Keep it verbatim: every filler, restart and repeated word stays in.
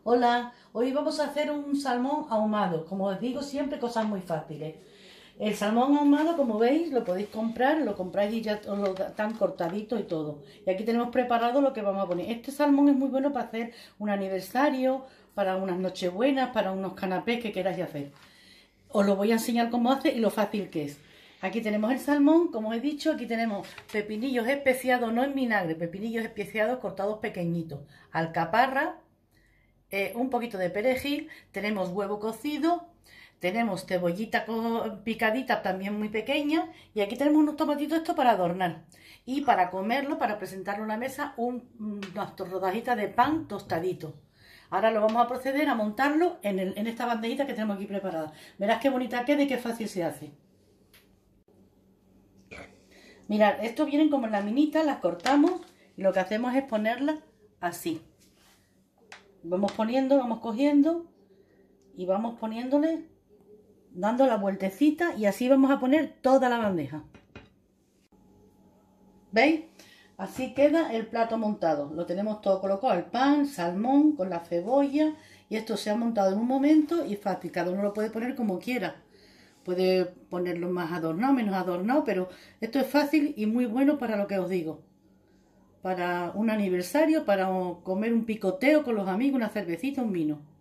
Hola, hoy vamos a hacer un salmón ahumado. Como os digo siempre, cosas muy fáciles. El salmón ahumado, como veis, lo podéis comprar, lo compráis y ya os lo dan cortadito y todo. Y aquí tenemos preparado lo que vamos a poner. Este salmón es muy bueno para hacer un aniversario, para unas nochebuenas, para unos canapés que queráis hacer. Os lo voy a enseñar cómo hace y lo fácil que es. Aquí tenemos el salmón, como os he dicho, aquí tenemos pepinillos especiados, no en vinagre, pepinillos especiados cortados pequeñitos, alcaparra, eh, un poquito de perejil, tenemos huevo cocido, tenemos cebollita picadita también muy pequeña y aquí tenemos unos tomatitos esto para adornar. Y para comerlo, para presentarlo en la mesa, un, unas rodajitas de pan tostadito. Ahora lo vamos a proceder a montarlo en, el, en esta bandejita que tenemos aquí preparada. Verás qué bonita queda y qué fácil se hace. Mirad, estos vienen como en laminitas, las cortamos y lo que hacemos es ponerlas así. Vamos poniendo, vamos cogiendo y vamos poniéndole, dando la vueltecita y así vamos a poner toda la bandeja. ¿Veis? Así queda el plato montado. Lo tenemos todo colocado, el pan, salmón con la cebolla y esto se ha montado en un momento y fácil. Cada uno lo puede poner como quiera. Puede ponerlo más adornado, menos adornado, pero esto es fácil y muy bueno para lo que os digo. Para un aniversario, para comer un picoteo con los amigos, una cervecita, un vino.